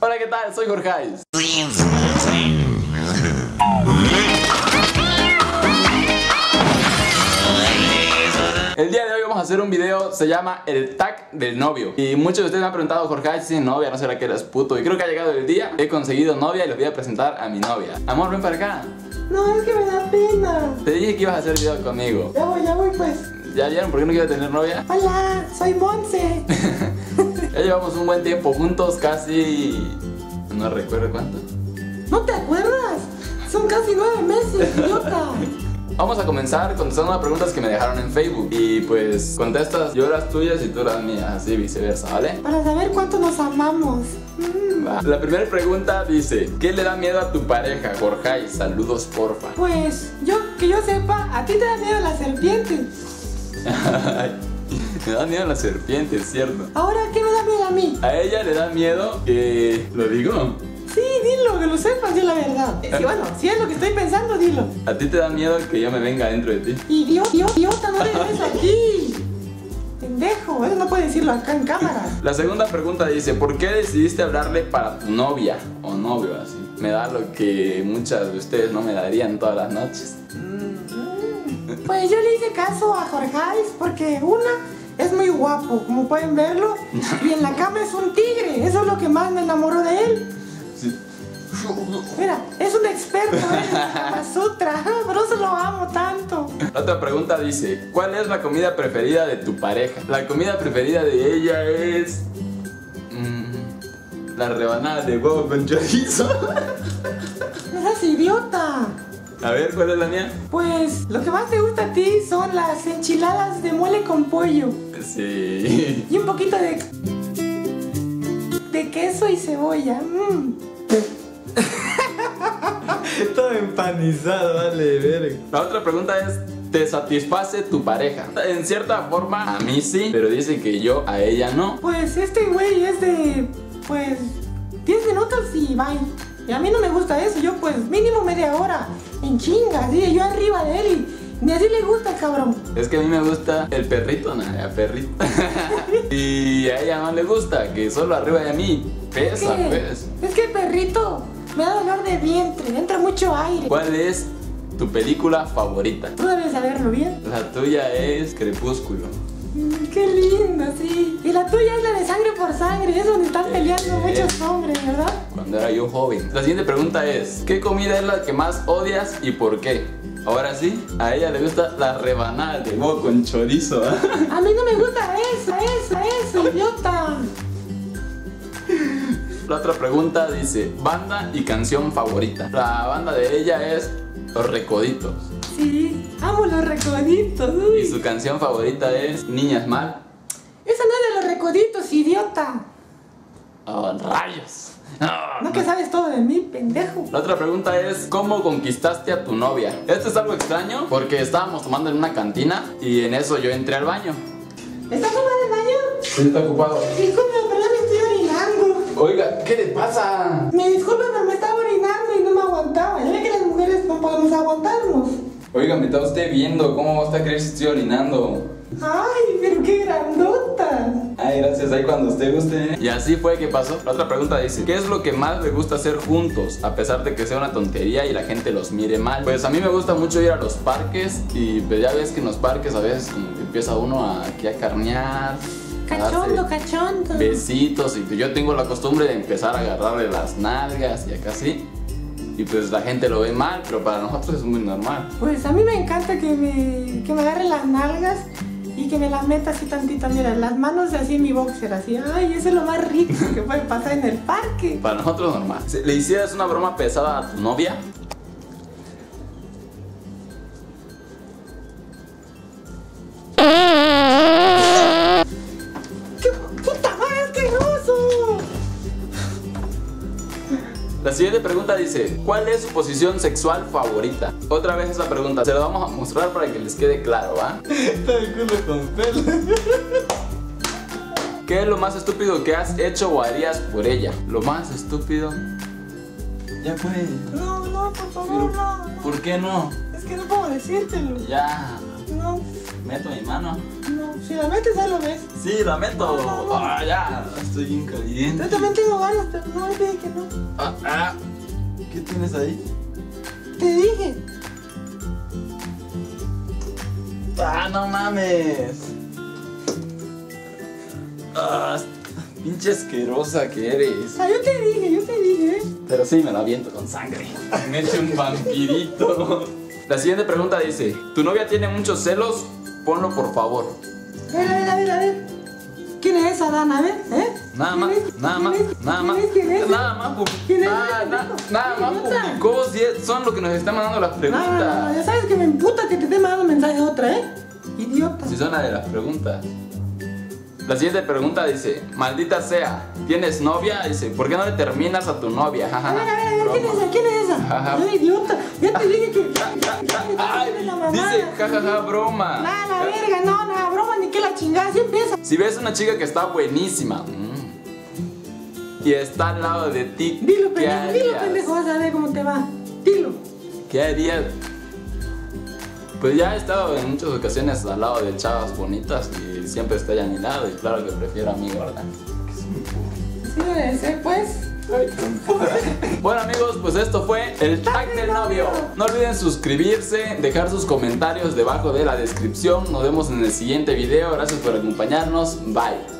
Hola, ¿qué tal? Soy Jorge. El día de hoy vamos a hacer un video, se llama el tag del novio. Y muchos de ustedes me han preguntado, Jorge, si tienes novia, ¿no será que eres puto? Y creo que ha llegado el día, he conseguido novia y les voy a presentar a mi novia. Amor, ven para acá. No, es que me da pena. Te dije que ibas a hacer video conmigo. Ya voy pues. ¿Ya vieron por qué no quiero tener novia? Hola, soy Monse. Ya llevamos un buen tiempo juntos, casi... no recuerdo cuánto. ¿No te acuerdas? Son casi 9 meses, idiota. Vamos a comenzar contestando las preguntas que me dejaron en Facebook. Y pues contestas yo las tuyas y tú las mías, así viceversa, ¿vale? Para saber cuánto nos amamos. Va. La primera pregunta dice: ¿qué le da miedo a tu pareja, Jorge? Saludos, porfa. Pues, que yo sepa, a ti te da miedo la serpiente. Me da miedo las serpientes, ¿cierto? Ahora, ¿qué me da miedo a mí? A ella le da miedo que... ¿Lo digo? Sí, dilo, que lo sepas, es la verdad. Sí, bueno, si es lo que estoy pensando, dilo. A ti te da miedo que yo me venga dentro de ti. Idiota, no digas eso aquí. Pendejo, eso no puedes decirlo acá en cámara. La segunda pregunta dice: ¿por qué decidiste hablarle para tu novia o novio así? Me da lo que muchas de ustedes no me darían todas las noches. Pues yo le hice caso a Jorge porque es muy guapo, como pueden verlo, y en la cama es un tigre, eso es lo que más me enamoró de él. Sí. Mira, es un experto en el Kama Sutra, por eso lo amo tanto. La otra pregunta dice: ¿cuál es la comida preferida de tu pareja? La comida preferida de ella es... la rebanada de huevo con chorizo. No seas idiota. A ver, ¿cuál es la mía? Pues lo que más te gusta a ti son las enchiladas de mole con pollo. Sí. Y un poquito de queso y cebolla. Todo empanizado, vale, verga. La otra pregunta es: ¿te satisface tu pareja? En cierta forma, a mí sí, pero dice que yo a ella no. Pues este güey es de, 10 minutos y bye. Y a mí no me gusta eso, yo pues mínimo media hora, en chinga, así, yo arriba de él y ni así le gusta, cabrón. Es que a mí me gusta el perrito, nada, perrito. Y a ella no le gusta, que solo arriba de mí pesa, pues. Es que el perrito me da dolor de vientre, entra mucho aire. ¿Cuál es tu película favorita? Tú debes saberlo bien. La tuya es Crepúsculo. Qué lindo, sí. Y la tuya es la de Sangre por Sangre, es donde están peleando muchos hombres, ¿verdad? Cuando era yo joven. La siguiente pregunta es: ¿qué comida es la que más odias y por qué? Ahora sí, a ella le gusta la rebanada de huevo con chorizo. A mí no me gusta eso, idiota. La otra pregunta dice: banda y canción favorita. La banda de ella es Los Recoditos. Sí, amo Los Recoditos. Y su canción favorita es Niñas Mal. Esa no es de Los Recoditos, idiota. Oh, rayos. No que sabes todo de mí, pendejo. La otra pregunta es: ¿cómo conquistaste a tu novia? Esto es algo extraño porque estábamos tomando en una cantina y en eso yo entré al baño. ¿Está ocupado el baño? Sí, está ocupado. Disculpe, pero me estoy orinando. Oiga, ¿qué le pasa? Me disculpe, pero me estaba orinando y no me aguantaba. Ya ve que las mujeres no podemos aguantarnos. Oiga, me está usted viendo. ¿Cómo va usted a creer si estoy orinando? Ay, pero qué grandota. Ay, gracias, ahí cuando usted guste. Y así fue que pasó. La otra pregunta dice: ¿qué es lo que más le gusta hacer juntos? A pesar de que sea una tontería y la gente los mire mal. Pues a mí me gusta mucho ir a los parques. Y pues ya ves que en los parques a veces como que empieza uno aquí a carnear, Cachondo, cachondo. besitos. Y pues yo tengo la costumbre de empezar a agarrarle las nalgas y acá así. Y pues la gente lo ve mal, pero para nosotros es muy normal. Pues a mí me encanta que me agarre las nalgas y que me las meta así tantito, mira, las manos así en mi boxer, así. Ay, eso es lo más rico que puede pasar en el parque. Para nosotros normal. Si le hicieras una broma pesada a tu novia, ¡Qué puta madre, asqueroso! la siguiente pregunta dice: ¿cuál es su posición sexual favorita? Otra vez esa pregunta, se la vamos a mostrar para que les quede claro, ¿va? Está el culo con pelo. ¿Qué es lo más estúpido que has hecho o harías por ella? Lo más estúpido. Ya pues. No, por favor, no. ¿Por qué no? Es que no puedo decírtelo. Ya. No, Meto mi mano. no. Si la metes, ahí lo ves. Sí, la meto. No. Ah, ya. Estoy bien caliente. Yo también tengo ganas, pero no le dije que no. ¿Qué tienes ahí? Te dije. No mames. Pinche asquerosa que eres. Yo te dije. Pero sí, me la aviento con sangre. Me eche un vampirito. La siguiente pregunta dice: ¿tu novia tiene muchos celos? Ponlo por favor. A ver. ¿Quién es esa, Dana? A ver, Nada más, nada más, nada más. Nada más publicó. Si son lo que nos están mandando las No, preguntas. ya sabes que me emputa que te esté mandando mensaje otra, idiota. Si son las de las preguntas. La siguiente pregunta dice: maldita sea, ¿tienes novia? Dice: ¿por qué no le terminas a tu novia? A ver, ¿quién es esa? Ay, idiota, ya te dije que... Dice, jajaja, broma. La verga, no, broma, ni que la chingada, así empieza. Si ves una chica que está buenísima y está al lado de ti, Dilo, ¿qué pendejo, vas a ver cómo te va. Dilo. ¿Qué harías? Pues ya he estado en muchas ocasiones al lado de chavas bonitas y siempre estoy a mi lado y claro que prefiero a mi gorda. Sí debe ser, pues. Bueno amigos, pues esto fue el tag del novio. No olviden suscribirse, dejar sus comentarios debajo de la descripción. Nos vemos en el siguiente video. Gracias por acompañarnos. Bye.